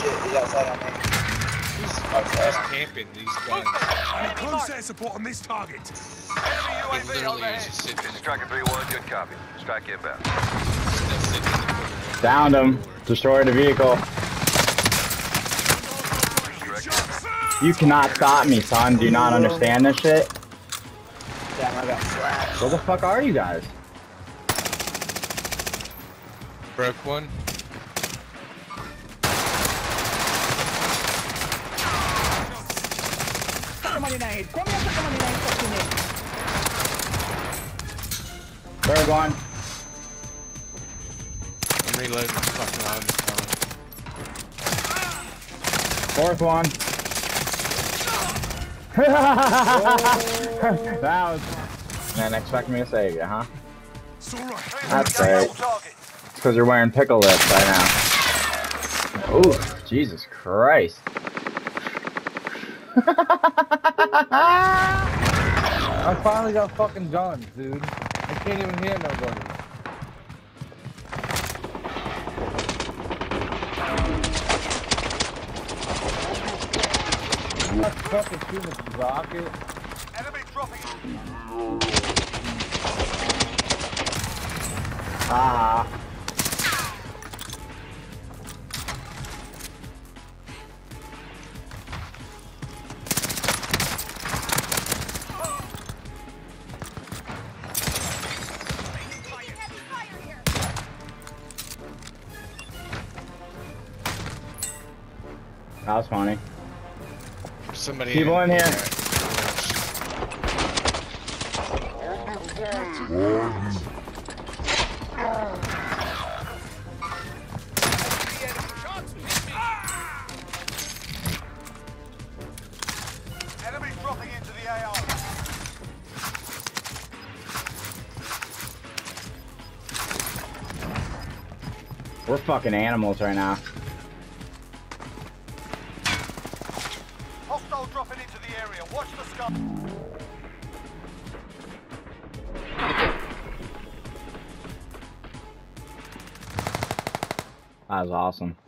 shit. He's outside on me. He's camping these guns. Close air support on this target. He literally is just sitting in the Striker 3-1, good copy. Strike inbound. Downed him. Destroyed a vehicle. You cannot stop me, son. Do you not understand this shit? Damn, I got flashed. Where the fuck are you guys? Broke one. Third one. I'm reloading the fucking line. Fourth one. That was... Man, expect me to save you, huh? That's great. It's because you're wearing pickle lips right now. Ooh, Jesus Christ. I finally got fucking guns, dude. I can't even hear nobody. Let's fucking shoot this rocket. Enemy dropping. Ah. That was funny. Somebody People in here. Enemy dropping into the AR. We're fucking animals right now. Hostile dropping into the area. Watch the sky. That was awesome.